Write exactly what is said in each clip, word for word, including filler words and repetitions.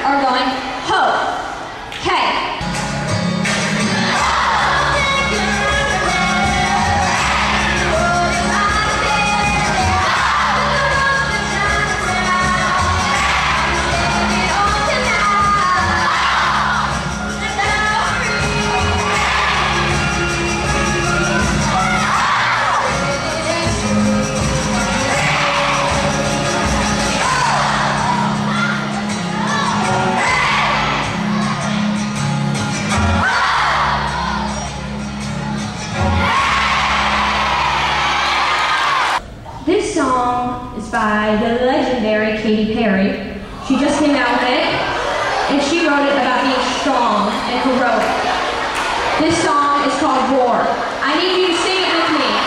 are going ho. Okay. By the legendary Katy Perry. She just came out with it, and she wrote it about being strong and heroic. This song is called Roar. I need you to sing it with me.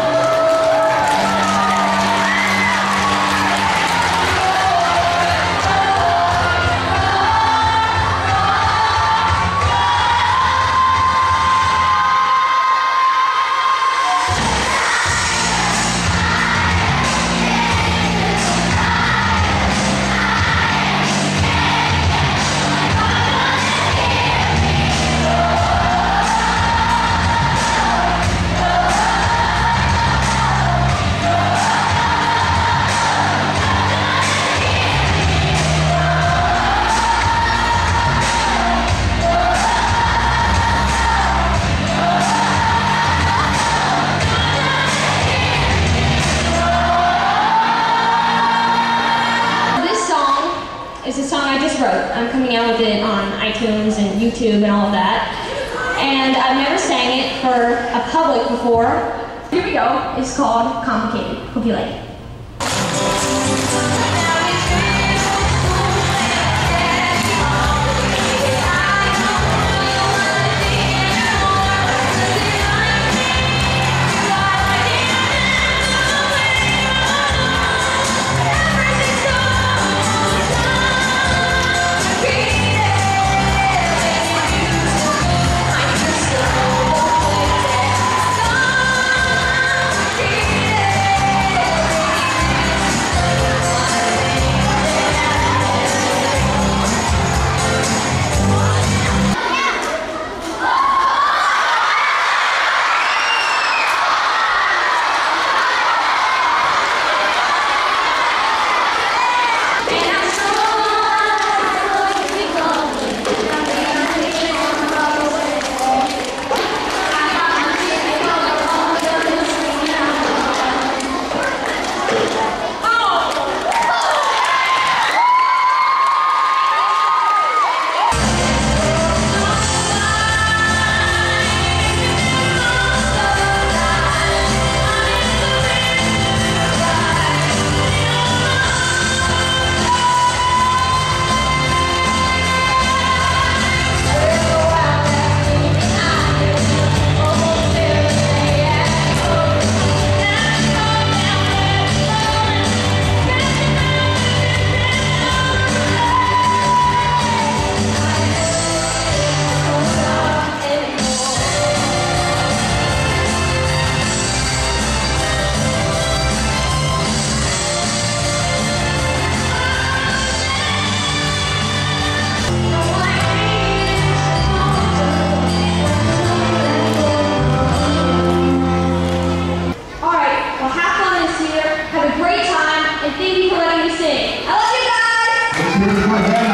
It's a song I just wrote. I'm coming out with it on iTunes and YouTube and all of that. And I've never sang it for a public before. Here we go. It's called Complicated. Hope you like it. Thank you for letting me sing. I love you guys!